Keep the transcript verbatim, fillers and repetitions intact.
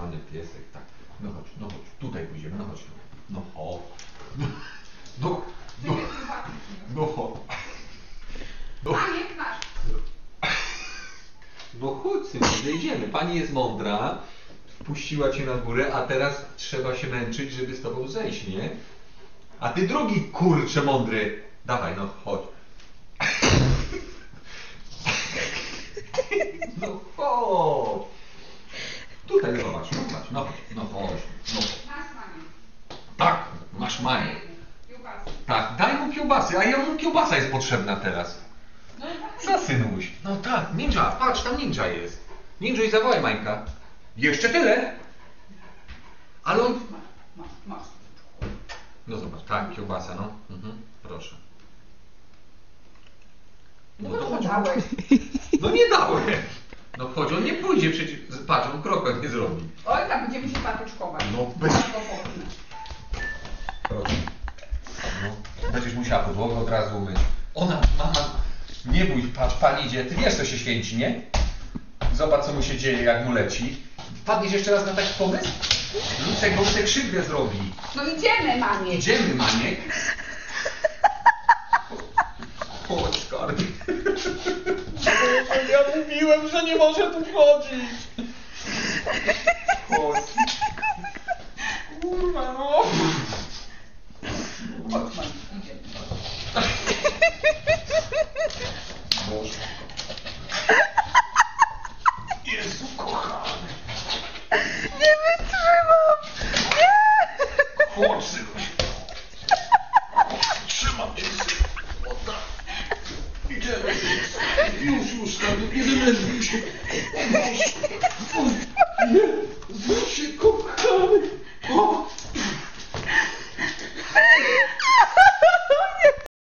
kochany piesek, tak. No chodź, no chodź, tutaj pójdziemy, no chodź. No chodź. No, no, no chodź. No, Maniek masz. no chodź, synu, zejdziemy. Pani jest mądra, puściła cię na górę, a teraz trzeba się męczyć, żeby z tobą zejść, nie? A ty drugi, kurcze mądry. Dawaj, no chodź. No chodź. Tutaj zobacz, no chodź, no chodź, no chodź. No. Masz maniek. Tak, masz maniek. Kiełbasy. Tak, daj mu kiełbasy, a jemu kiełbasa jest potrzebna teraz. No i tak. Co, synuś? No tak, ninja, patrz, tam ninja jest. Ninja i zawołaj Mańka. Jeszcze tyle? Ale on... Masz, masz. No zobacz, tak, kiełbasa, no. Mhm, proszę. No No to to chodź. chodź. No nie dałem. No chodź, on nie pójdzie przecież. Patrz, on kroka nie zrobi. Oj, tam będziemy się patyczkować. No bez... Ja to powiem. Proszę. No, będziesz musiała podłogę od razu umyć. Ona, mama, nie bój, patrz, pan idzie. Ty wiesz, co się święci, nie? Zobacz, co mu się dzieje, jak mu leci. Wpadniesz jeszcze raz na taki pomysł? Lucek, bo mu tę krzywdę zrobi. No idziemy, Maniek. Idziemy, Maniek. Chodź, skarbie. Ja mówiłem, że nie może tu chodzić.